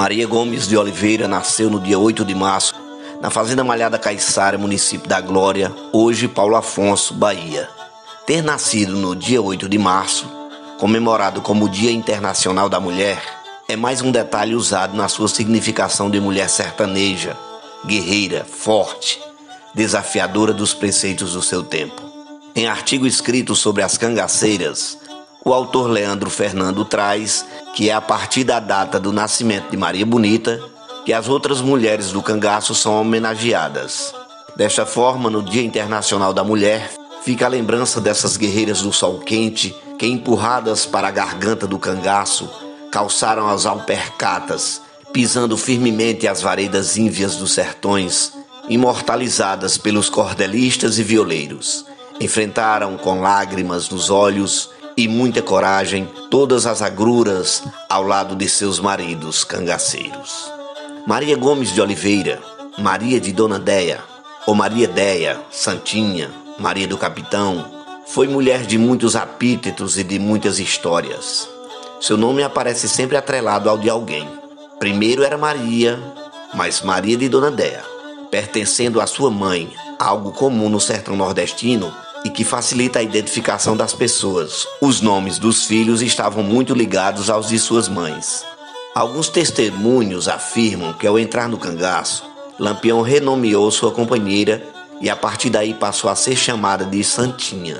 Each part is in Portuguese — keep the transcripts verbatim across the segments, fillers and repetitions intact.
Maria Gomes de Oliveira nasceu no dia oito de março, na Fazenda Malhada Caiçara, município da Glória, hoje Paulo Afonso, Bahia. Ter nascido no dia oito de março, comemorado como Dia Internacional da Mulher, é mais um detalhe usado na sua significação de mulher sertaneja, guerreira, forte, desafiadora dos preceitos do seu tempo. Em artigo escrito sobre as cangaceiras, o autor Leandro Fernando traz que é a partir da data do nascimento de Maria Bonita que as outras mulheres do cangaço são homenageadas. Desta forma, no Dia Internacional da Mulher, fica a lembrança dessas guerreiras do sol quente que, empurradas para a garganta do cangaço, calçaram as alpercatas, pisando firmemente as varedas ínvias dos sertões, imortalizadas pelos cordelistas e violeiros. Enfrentaram com lágrimas nos olhos e muita coragem todas as agruras ao lado de seus maridos cangaceiros. Maria Gomes de Oliveira, Maria de Dona Deia, ou Maria Deia, Santinha, Maria do Capitão, foi mulher de muitos epítetos e de muitas histórias. Seu nome aparece sempre atrelado ao de alguém. Primeiro era Maria, mas Maria de Dona Deia, pertencendo à sua mãe, algo comum no sertão nordestino e que facilita a identificação das pessoas. Os nomes dos filhos estavam muito ligados aos de suas mães. Alguns testemunhos afirmam que ao entrar no cangaço, Lampião renomeou sua companheira e a partir daí passou a ser chamada de Santinha.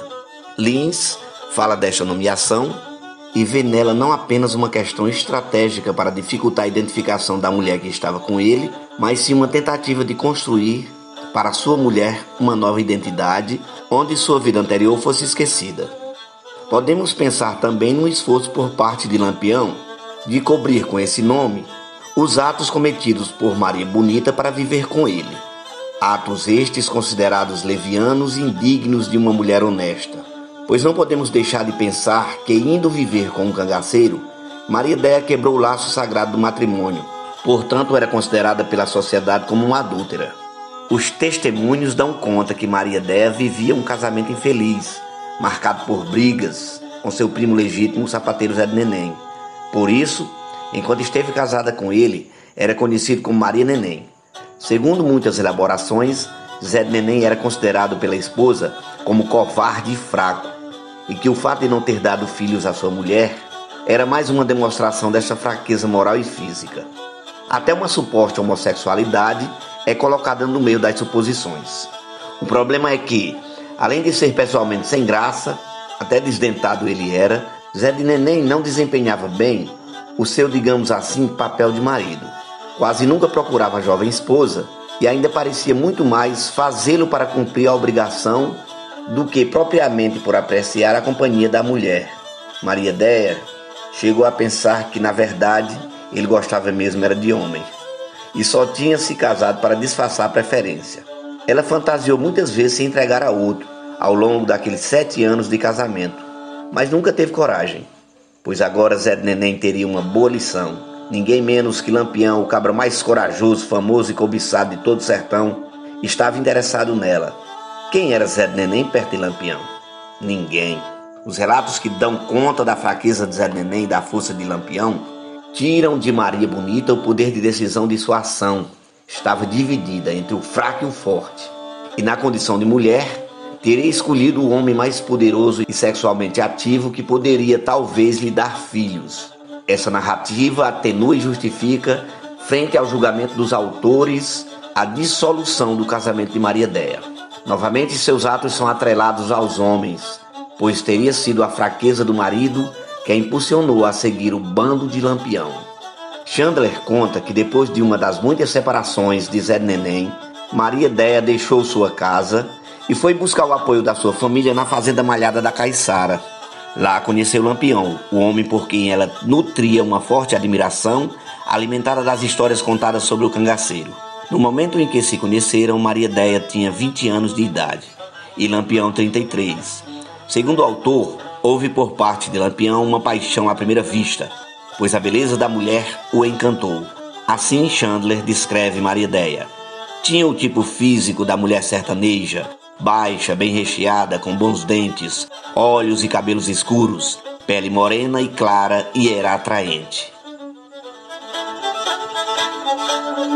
Lins fala desta nomeação e vê nela não apenas uma questão estratégica para dificultar a identificação da mulher que estava com ele, mas sim uma tentativa de construir para sua mulher uma nova identidade, onde sua vida anterior fosse esquecida. Podemos pensar também num esforço por parte de Lampião de cobrir com esse nome os atos cometidos por Maria Bonita para viver com ele. Atos estes considerados levianos e indignos de uma mulher honesta, pois não podemos deixar de pensar que, indo viver com um cangaceiro, Maria Deia quebrou o laço sagrado do matrimônio, portanto era considerada pela sociedade como uma adúltera. Os testemunhos dão conta que Maria Deia vivia um casamento infeliz, marcado por brigas com seu primo legítimo, o sapateiro Zé de Neném. Por isso, enquanto esteve casada com ele, era conhecido como Maria Neném. Segundo muitas elaborações, Zé de Neném era considerado pela esposa como covarde e fraco, e que o fato de não ter dado filhos à sua mulher era mais uma demonstração dessa fraqueza moral e física. Até uma suposta homossexualidade é colocada no meio das suposições. O problema é que, além de ser pessoalmente sem graça, até desdentado ele era, Zé de Neném não desempenhava bem o seu, digamos assim, papel de marido. Quase nunca procurava a jovem esposa e ainda parecia muito mais fazê-lo para cumprir a obrigação do que propriamente por apreciar a companhia da mulher. Maria Deia chegou a pensar que, na verdade, ele gostava mesmo era de homem e só tinha se casado para disfarçar a preferência. Ela fantasiou muitas vezes se entregar a outro ao longo daqueles sete anos de casamento, mas nunca teve coragem, pois agora Zé de Neném teria uma boa lição. Ninguém menos que Lampião, o cabra mais corajoso, famoso e cobiçado de todo o sertão, estava interessado nela. Quem era Zé de Neném perto de Lampião? Ninguém. Os relatos que dão conta da fraqueza de Zé de Neném e da força de Lampião tiram de Maria Bonita o poder de decisão de sua ação. Estava dividida entre o fraco e o forte. E na condição de mulher, teria escolhido o homem mais poderoso e sexualmente ativo que poderia talvez lhe dar filhos. Essa narrativa atenua e justifica, frente ao julgamento dos autores, a dissolução do casamento de Maria Deia. Novamente, seus atos são atrelados aos homens, pois teria sido a fraqueza do marido que a impulsionou a seguir o bando de Lampião. Chandler conta que depois de uma das muitas separações de Zé de Neném, Maria Deia deixou sua casa e foi buscar o apoio da sua família na Fazenda Malhada da Caiçara. Lá conheceu Lampião, o homem por quem ela nutria uma forte admiração, alimentada das histórias contadas sobre o cangaceiro. No momento em que se conheceram, Maria Deia tinha vinte anos de idade e Lampião trinta e três. Segundo o autor, houve por parte de Lampião uma paixão à primeira vista, pois a beleza da mulher o encantou. Assim Chandler descreve Maria Deia. Tinha o tipo físico da mulher sertaneja, baixa, bem recheada, com bons dentes, olhos e cabelos escuros, pele morena e clara e era atraente.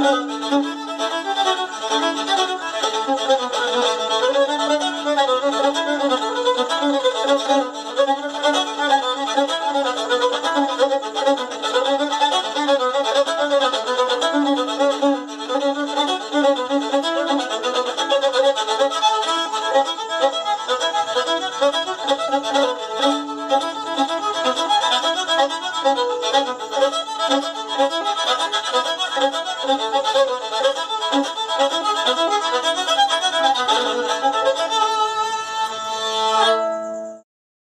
Thank you.